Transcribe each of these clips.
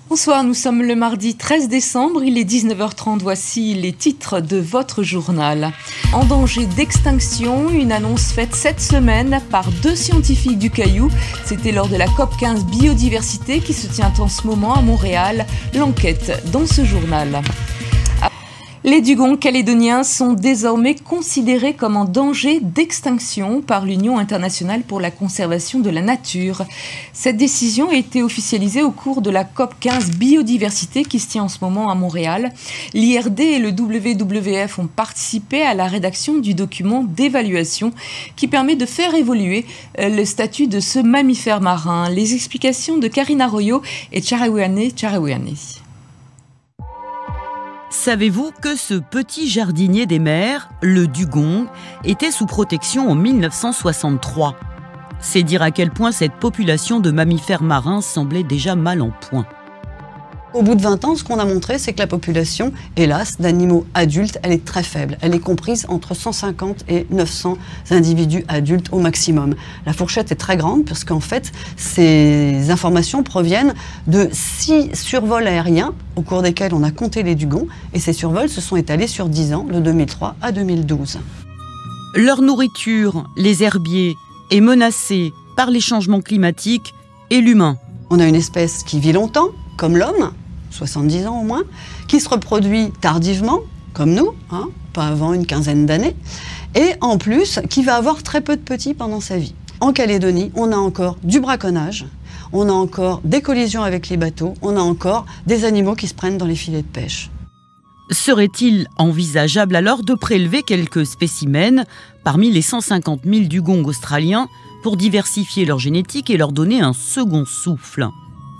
Bonsoir, nous sommes le mardi 13 décembre, il est 19h30, voici les titres de votre journal. En danger d'extinction, une annonce faite cette semaine par 2 scientifiques du Caillou. C'était lors de la COP15 biodiversité qui se tient en ce moment à Montréal. L'enquête dans ce journal. Les dugongs calédoniens sont désormais considérés comme en danger d'extinction par l'Union internationale pour la conservation de la nature. Cette décision a été officialisée au cours de la COP15 biodiversité qui se tient en ce moment à Montréal. L'IRD et le WWF ont participé à la rédaction du document d'évaluation qui permet de faire évoluer le statut de ce mammifère marin. Les explications de Karine Arroyo et Charawiane. Savez-vous que ce petit jardinier des mers, le dugong, était sous protection en 1963 ? C'est dire à quel point cette population de mammifères marins semblait déjà mal en point. Au bout de 20 ans, ce qu'on a montré, c'est que la population, hélas, d'animaux adultes, elle est très faible. Elle est comprise entre 150 et 900 individus adultes au maximum. La fourchette est très grande, puisqu'en fait, ces informations proviennent de 6 survols aériens, au cours desquels on a compté les dugongs, et ces survols se sont étalés sur 10 ans, de 2003 à 2012. Leur nourriture, les herbiers, est menacée par les changements climatiques et l'humain. On a une espèce qui vit longtemps, comme l'homme, 70 ans au moins, qui se reproduit tardivement, comme nous, pas avant une quinzaine d'années, et en plus, qui va avoir très peu de petits pendant sa vie. En Calédonie, on a encore du braconnage, on a encore des collisions avec les bateaux, on a encore des animaux qui se prennent dans les filets de pêche. Serait-il envisageable alors de prélever quelques spécimens parmi les 150 000 dugongs australiens pour diversifier leur génétique et leur donner un second souffle ?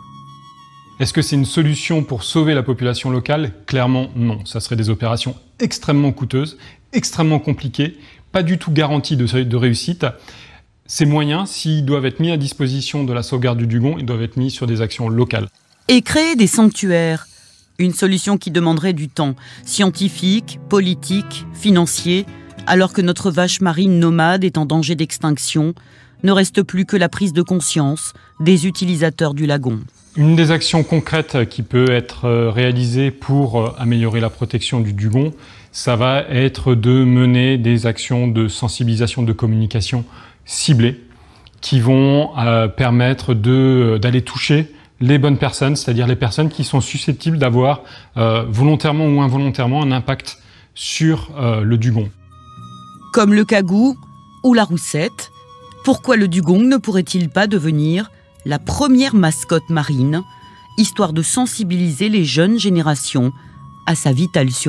Est-ce que c'est une solution pour sauver la population locale ? Clairement, non. Ça serait des opérations extrêmement coûteuses, extrêmement compliquées, pas du tout garanties de réussite. Ces moyens, s'ils doivent être mis à disposition de la sauvegarde du dugong, ils doivent être mis sur des actions locales. Et créer des sanctuaires, une solution qui demanderait du temps scientifique, politique, financier, alors que notre vache marine nomade est en danger d'extinction, ne reste plus que la prise de conscience des utilisateurs du lagon. Une des actions concrètes qui peut être réalisée pour améliorer la protection du dugong, ça va être de mener des actions de sensibilisation, de communication ciblées qui vont permettre d'aller toucher les bonnes personnes, c'est-à-dire les personnes qui sont susceptibles d'avoir volontairement ou involontairement un impact sur le dugong. Comme le cagou ou la roussette, pourquoi le dugong ne pourrait-il pas devenir la première mascotte marine, histoire de sensibiliser les jeunes générations à sa vitale survie ?